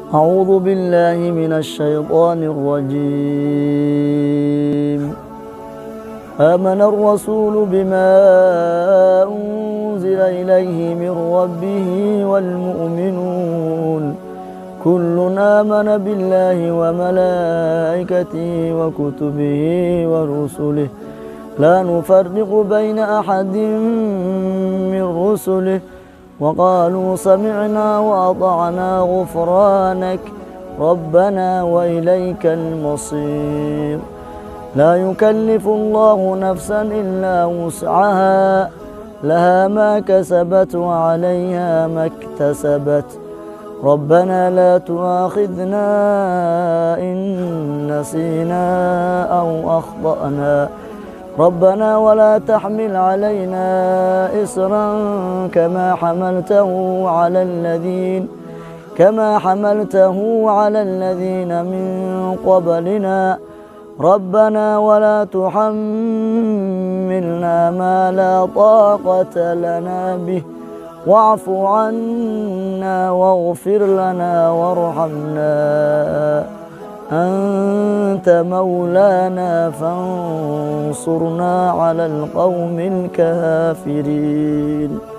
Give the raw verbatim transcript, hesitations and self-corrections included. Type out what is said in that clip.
أعوذ بالله من الشيطان الرجيم. آمن الرسول بما أنزل إليه من ربه والمؤمنون كل آمن بالله وملائكته وكتبه ورسله لا نفرق بين أحد من رسله وقالوا سمعنا وأطعنا غفرانك ربنا وإليك المصير. لا يكلف الله نفسا إلا وسعها لها ما كسبت وعليها ما اكتسبت ربنا لا تؤاخذنا إن نسينا أو أخطأنا ربنا ولا تحمل علينا إصرا كما حملته على الذين كما حملته على الذين من قبلنا ربنا ولا تحملنا ما لا طاقة لنا به واعف عنا واغفر لنا وارحمنا أنت مولانا فانصرنا على القوم الكافرين.